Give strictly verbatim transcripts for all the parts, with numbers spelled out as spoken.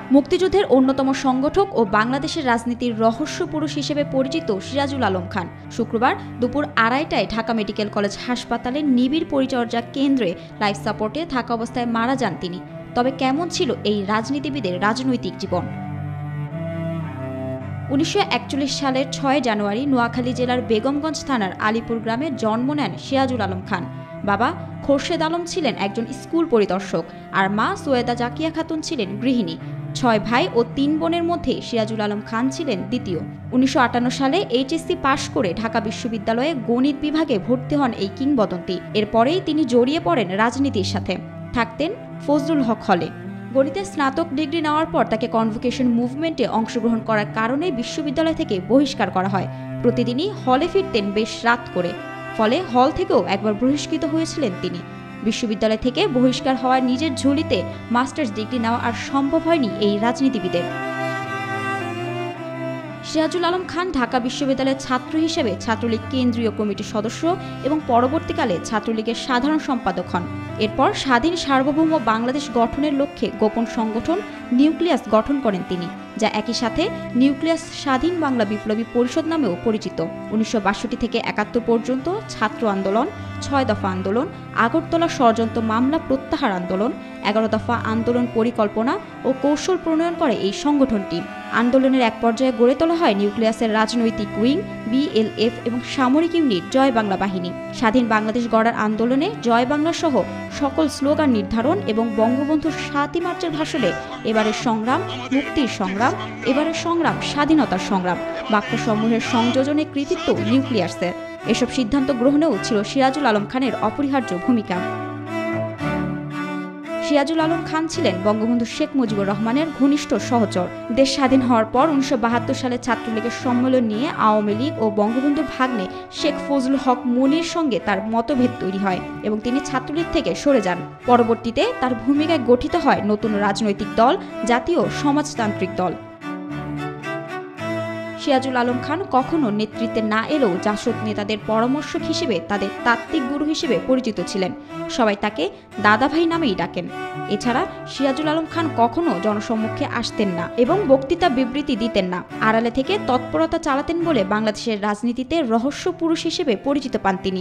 মুক্তিযুদ্ধের অন্যতম সংগঠক ও বাংলাদেশের রাজনীতির রহস্য পুরুষ হিসেবে পরিচিত সিরাজুল আলম খান শুক্রবার দুপুর আড়াইটায় ঢাকা মেডিকেল কলেজ হাসপাতালের নিবিড় পরিচর্যা কেন্দ্রে লাইফ সাপোর্টে থাকা অবস্থায় মারা যান তিনি। তবে কেমন ছিল এই রাজনীতিবিদের রাজনৈতিক জীবন? উনিশশো একচল্লিশ সালের ছয় জানুয়ারি নোয়াখালী জেলার বেগমগঞ্জ থানার আলীপুর গ্রামে জন্ম নেন সিরাজুল আলম খান। বাবা খোরশেদ আলম ছিলেন একজন স্কুল পরিদর্শক, আর মা সৈয়দা জাকিয়া খাতুন ছিলেন গৃহিণী। ছয় ভাই ও তিন বোনের মধ্যে সিরাজুল আলম খান ছিলেন দ্বিতীয়। উনিশশো আটান্ন সালে এইচএসসি পাশ করে ঢাকা বিশ্ববিদ্যালয়ে গণিত বিভাগে ভর্তি হন এই কিংবদন্তি। এরপরেই তিনি জড়িয়ে পড়েন রাজনীতির সাথে। থাকতেন ফজলুল হক হলে। গণিতে স্নাতক ডিগ্রি নেওয়ার পর তাকে কনভোকেশন মুভমেন্টে অংশগ্রহণ করার কারণে বিশ্ববিদ্যালয় থেকে বহিষ্কার করা হয়। প্রতিদিনই হলে ফিরতেন বেশ রাত করে, ফলে হল থেকেও একবার বহিষ্কৃত হয়েছিলেন তিনি। বিশ্ববিদ্যালয় থেকে বহিষ্কার হওয়ার নিজের ঝুলিতে মাস্টার্স ডিগ্রি নেওয়া আর সম্ভব হয়নি এই রাজনীতিবিদের। সিরাজুল আলম খান ঢাকা বিশ্ববিদ্যালয়ের ছাত্র হিসেবে ছাত্রলীগ কেন্দ্রীয় কমিটির সদস্য এবং পরবর্তীকালে ছাত্রলীগের সাধারণ সম্পাদক হন। এরপর স্বাধীন সার্বভৌম বাংলাদেশ গঠনের লক্ষ্যে গোপন সংগঠন নিউক্লিয়াস গঠন করেন তিনি, যা একই সাথে নিউক্লিয়াস স্বাধীন বাংলা বিপ্লবী পরিষদ নামেও পরিচিত। উনিশশো বাষট্টি থেকে একাত্তর পর্যন্ত ছাত্র আন্দোলন, ছয় দফা আন্দোলন, আগরতলা ষড়যন্ত্র মামলা প্রত্যাহার আন্দোলন, এগারো দফা আন্দোলন পরিকল্পনা ও কৌশল প্রণয়ন করে এই সংগঠনটি। আন্দোলনের এক পর্যায়ে গড়ে তোলা হয় নিউক্লিয়াসের রাজনৈতিক উইং, বিএলএফ এবং সামরিক ইউনিট জয় বাংলা বাহিনী। স্বাধীন বাংলাদেশ গড়ার আন্দোলনে জয় বাংলা সহ সকল স্লোগান নির্ধারণ এবং বঙ্গবন্ধুর সাতই মার্চের ভাষণে এবারের সংগ্রাম মুক্তির সংগ্রাম, এবারের সংগ্রাম স্বাধীনতার সংগ্রাম বাক্যসমূহের সংযোজনে কৃতিত্ব নিউক্লিয়াসের। এসব সিদ্ধান্ত গ্রহণেও ছিল সিরাজুল আলম খানের অপরিহার্য ভূমিকা। সিরাজুল আলম খান ছিলেন বঙ্গবন্ধু শেখ মুজিবুর রহমানের ঘনিষ্ঠ সহচর। দেশ স্বাধীন হওয়ার পর উনিশশো বাহাত্তর সালে ছাত্রলীগের সম্মেলন নিয়ে আওয়ামী লীগ ও বঙ্গবন্ধুর ভাগ্নে শেখ ফজলুল হক মনির সঙ্গে তার মতভেদ তৈরি হয় এবং তিনি ছাত্রলীগ থেকে সরে যান। পরবর্তীতে তার ভূমিকায় গঠিত হয় নতুন রাজনৈতিক দল জাতীয় সমাজতান্ত্রিক দল। সিরাজুল আলম খান কখনো নেতৃত্বে না এলেও জাসদ নেতাদের পরামর্শক হিসেবে তাদের তাত্ত্বিক গুরু হিসেবে পরিচিত ছিলেন। সবাই তাকে দাদাভাই নামেই ডাকেন। এছাড়া সিরাজুল আলম খান কখনো জনসম্মুখে আসতেন না এবং বক্তৃতা বিবৃতি দিতেন না। আড়ালে থেকে তৎপরতা চালাতেন বলে বাংলাদেশের রাজনীতিতে রহস্য পুরুষ হিসেবে পরিচিত পান তিনি।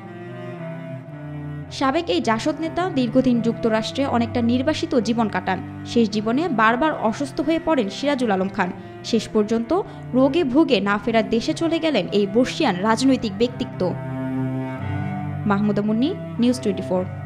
সাবেক এই জাসদ নেতা দীর্ঘদিন যুক্তরাষ্ট্রে অনেকটা নির্বাসিত জীবন কাটান। শেষ জীবনে বারবার অসুস্থ হয়ে পড়েন সিরাজুল আলম খান। শেষ পর্যন্ত রোগে ভুগে না ফেরার দেশে চলে গেলেন এই বর্ষিয়ান রাজনৈতিক ব্যক্তিত্ব। Mahmuda Munni, news twenty four.